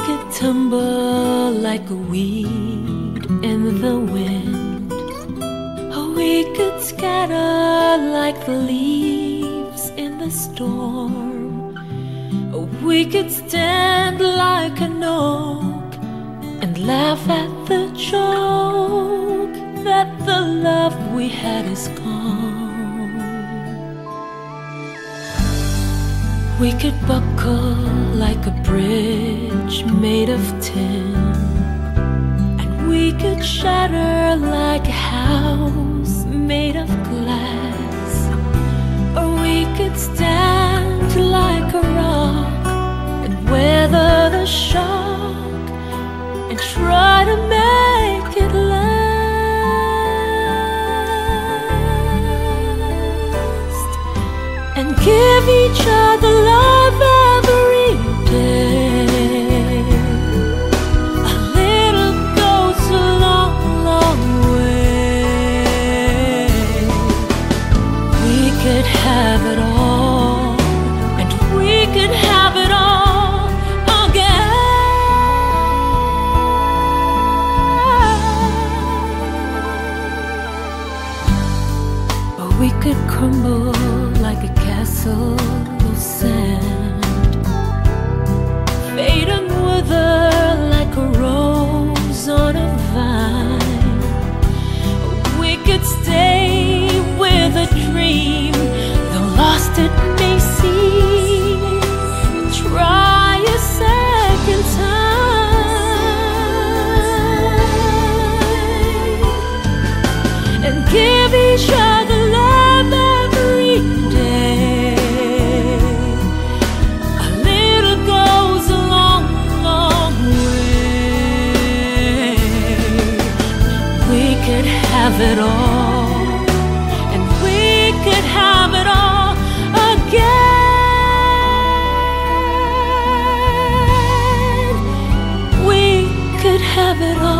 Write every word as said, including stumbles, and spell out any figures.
could tumble like a weed in the wind, or we could scatter like the leaves in the storm, or we could stand like an oak and laugh at the joke that the love we had is gone. We could buckle like a bridge made of tin, and we could shatter like a house made of glass, or we could stand like a rock and weather the shock and try to make it last, and give each other love every day. A little goes a long, long way. We could have it all, and we could have it all again. Or we could crumble like a castle of sand, fade and wither like a rose on a vine. We could stay with a dream, though lost it may seem, and try a second time, and give each other love every day. A little goes a long, long way. We could have it all, and we could have it all again. We could have it all.